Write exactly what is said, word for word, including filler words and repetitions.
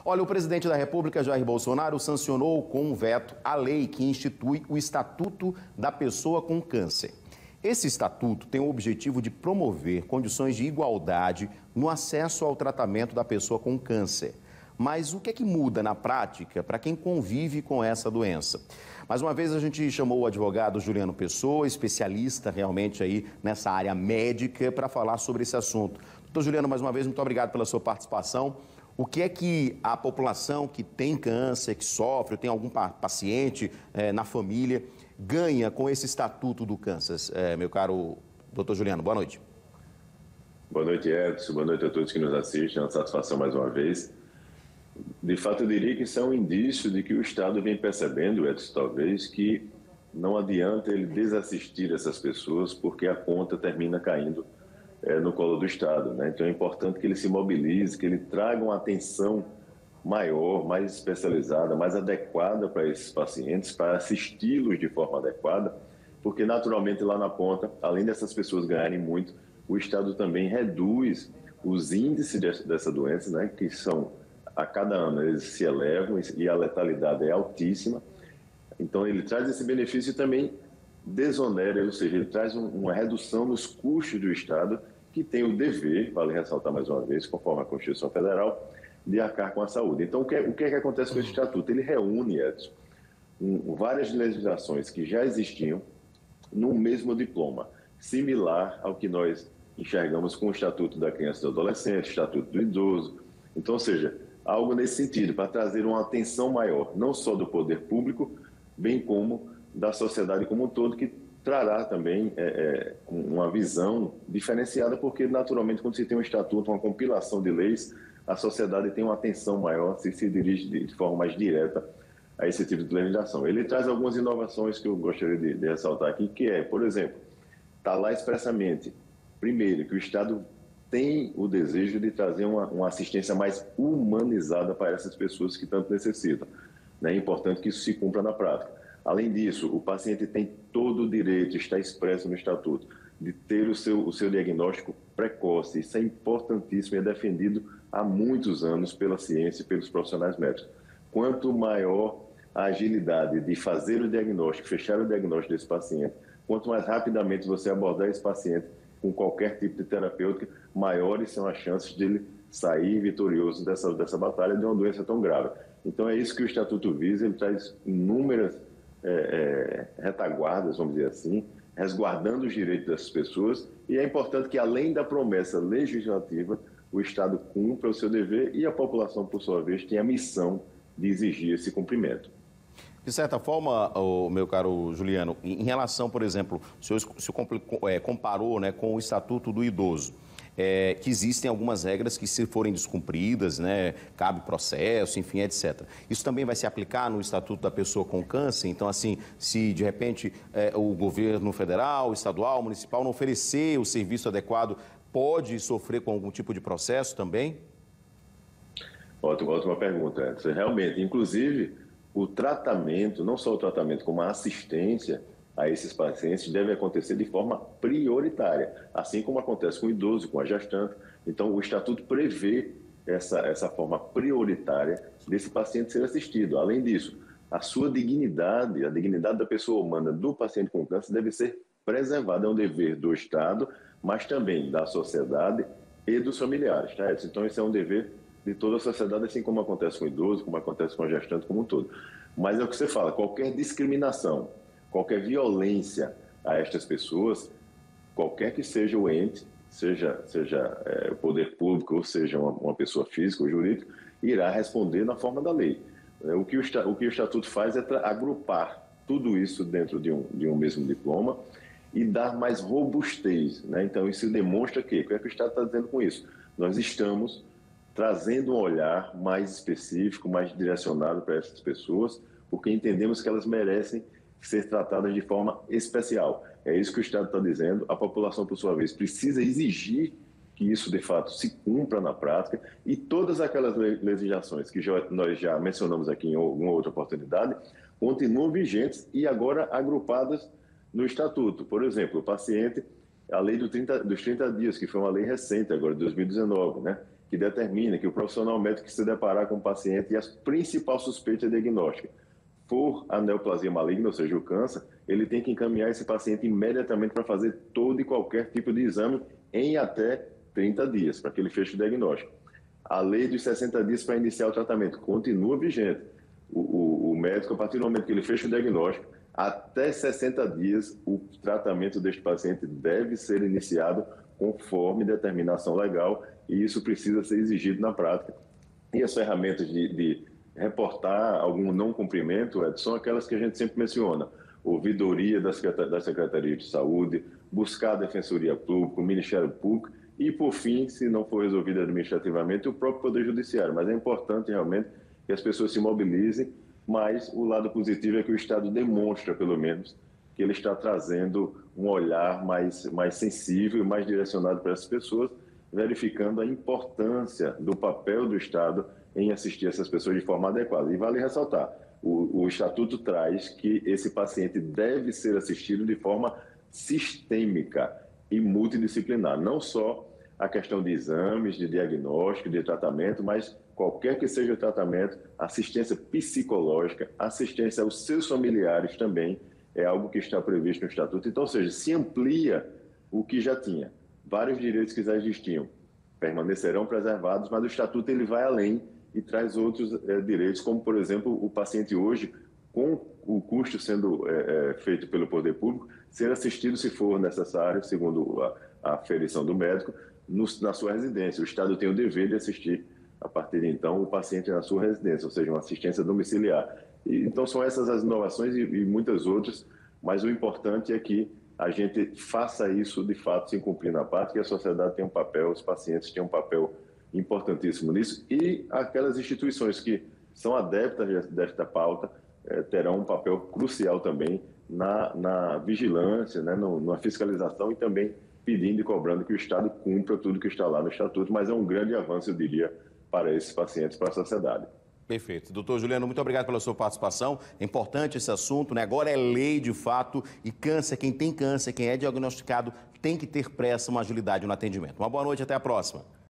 Olha, o presidente da República, Jair Bolsonaro, sancionou com um veto a lei que institui o Estatuto da Pessoa com Câncer. Esse estatuto tem o objetivo de promover condições de igualdade no acesso ao tratamento da pessoa com câncer. Mas o que é que muda na prática para quem convive com essa doença? Mais uma vez a gente chamou o advogado Juliano Pessoa, especialista realmente aí nessa área médica, para falar sobre esse assunto. Doutor Juliano, mais uma vez, muito obrigado pela sua participação. O que é que a população que tem câncer, que sofre, tem algum paciente é, na família, ganha com esse estatuto do câncer? É, meu caro doutor Juliano, boa noite. Boa noite, Edson. Boa noite a todos que nos assistem. É uma satisfação mais uma vez. De fato, eu diria que isso é um indício de que o Estado vem percebendo, Edson, talvez, que não adianta ele desassistir essas pessoas porque a conta termina caindo é, no colo do Estado, né? Então é importante que ele se mobilize, que ele traga uma atenção maior, mais especializada, mais adequada para esses pacientes, para assisti-los de forma adequada, porque naturalmente lá na ponta, além dessas pessoas ganharem muito, o Estado também reduz os índices dessa doença, né, que são, a cada ano eles se elevam e a letalidade é altíssima. Então ele traz esse benefício e também desonera, ou seja, ele traz uma redução nos custos do Estado, que tem o dever, vale ressaltar mais uma vez, conforme a Constituição Federal, de arcar com a saúde. Então, o que é, o que, é que acontece com esse estatuto? Ele reúne, Edson, um, várias legislações que já existiam no mesmo diploma, similar ao que nós enxergamos com o Estatuto da Criança e do Adolescente, o Estatuto do Idoso. Então, ou seja, algo nesse sentido, para trazer uma atenção maior, não só do poder público, bem como da sociedade como um todo, que trará também é, é, uma visão diferenciada, porque, naturalmente, quando se tem um estatuto, uma compilação de leis, a sociedade tem uma atenção maior, se se dirige de forma mais direta a esse tipo de legislação. Ele traz algumas inovações que eu gostaria de, de ressaltar aqui, que é, por exemplo, está lá expressamente, primeiro, que o Estado tem o desejo de trazer uma, uma assistência mais humanizada para essas pessoas que tanto necessitam. É importante que isso se cumpra na prática. Além disso, o paciente tem todo o direito, está expresso no Estatuto, de ter o seu, o seu diagnóstico precoce. Isso é importantíssimo e é defendido há muitos anos pela ciência e pelos profissionais médicos. Quanto maior a agilidade de fazer o diagnóstico, fechar o diagnóstico desse paciente, quanto mais rapidamente você abordar esse paciente com qualquer tipo de terapêutica, maiores são as chances de ele sair vitorioso dessa, dessa batalha de uma doença tão grave. Então é isso que o Estatuto visa, ele traz inúmeras é, é, retaguardas, vamos dizer assim, resguardando os direitos dessas pessoas, e é importante que, além da promessa legislativa, o Estado cumpra o seu dever e a população, por sua vez, tem a missão de exigir esse cumprimento. De certa forma, oh, meu caro Juliano, em relação, por exemplo, o senhor se comparou, né, com o Estatuto do Idoso, é, que existem algumas regras que, se forem descumpridas, né, cabe processo, enfim, etcétera. Isso também vai se aplicar no Estatuto da Pessoa com Câncer? Então, assim, se de repente é, o governo federal, estadual, municipal não oferecer o serviço adequado, pode sofrer com algum tipo de processo também? Ótima, ótima pergunta, Edson. Realmente, inclusive, o tratamento, não só o tratamento, como a assistência a esses pacientes deve acontecer de forma prioritária, assim como acontece com o idoso, com a gestante. Então, o Estatuto prevê essa, essa forma prioritária desse paciente ser assistido. Além disso, a sua dignidade, a dignidade da pessoa humana do paciente com câncer deve ser preservada. É um dever do Estado, mas também da sociedade e dos familiares, tá? Então, esse é um dever de toda a sociedade, assim como acontece com o idoso, como acontece com a gestante, como um todo. Mas é o que você fala, qualquer discriminação, qualquer violência a estas pessoas, qualquer que seja o ente, seja, seja é, o poder público, ou seja uma, uma pessoa física ou jurídica, irá responder na forma da lei. O que o, o, que o Estatuto faz é agrupar tudo isso dentro de um, de um mesmo diploma e dar mais robustez, né? Então, isso demonstra que, o que é que o Estado está dizendo com isso? Nós estamos trazendo um olhar mais específico, mais direcionado para essas pessoas, porque entendemos que elas merecem ser tratadas de forma especial. É isso que o Estado está dizendo. A população, por sua vez, precisa exigir que isso, de fato, se cumpra na prática, e todas aquelas legislações que já, nós já mencionamos aqui em alguma outra oportunidade continuam vigentes e agora agrupadas no Estatuto. Por exemplo, o paciente, a lei do trinta, dos trinta dias, que foi uma lei recente agora, de dois mil e dezenove, né? que determina que o profissional médico que se deparar com o paciente e a principal suspeita diagnóstica for a neoplasia maligna, ou seja, o câncer, ele tem que encaminhar esse paciente imediatamente para fazer todo e qualquer tipo de exame em até trinta dias, para que ele feche o diagnóstico. A lei dos sessenta dias para iniciar o tratamento continua vigente. O, o, o médico, a partir do momento que ele fecha o diagnóstico, até sessenta dias, o tratamento deste paciente deve ser iniciado conforme determinação legal, e isso precisa ser exigido na prática. E as ferramentas de, de reportar algum não cumprimento, Edson, são aquelas que a gente sempre menciona: ouvidoria da Secretaria de Saúde, buscar a Defensoria Pública, o Ministério Público e, por fim, se não for resolvido administrativamente, o próprio Poder Judiciário. Mas é importante realmente que as pessoas se mobilizem, mas o lado positivo é que o Estado demonstra, pelo menos, que ele está trazendo um olhar mais, mais sensível e mais direcionado para essas pessoas, verificando a importância do papel do Estado em assistir essas pessoas de forma adequada. E vale ressaltar, o, o Estatuto traz que esse paciente deve ser assistido de forma sistêmica e multidisciplinar, não só a questão de exames, de diagnóstico, de tratamento, mas qualquer que seja o tratamento, assistência psicológica, assistência aos seus familiares também é algo que está previsto no Estatuto. Então, ou seja, se amplia o que já tinha. Vários direitos que já existiam permanecerão preservados, mas o Estatuto ele vai além e traz outros é, direitos, como, por exemplo, o paciente hoje, com o custo sendo é, é, feito pelo poder público, ser assistido, se for necessário, segundo a, a aferição do médico, no, na sua residência. O Estado tem o dever de assistir, a partir de então, o paciente na sua residência, ou seja, uma assistência domiciliar. E, então, são essas as inovações e, e muitas outras, mas o importante é que a gente faça isso, de fato, se cumprir na prática, e a sociedade tem um papel, os pacientes têm um papel importantíssimo nisso, e aquelas instituições que são adeptas desta pauta eh, terão um papel crucial também na, na vigilância, né, no, na fiscalização e também pedindo e cobrando que o Estado cumpra tudo que está lá no Estatuto, mas é um grande avanço, eu diria, para esses pacientes, para a sociedade. Perfeito. Doutor Juliano, muito obrigado pela sua participação. É importante esse assunto, né? Agora é lei de fato, e câncer, quem tem câncer, quem é diagnosticado, tem que ter pressa, uma agilidade no atendimento. Uma boa noite, até a próxima.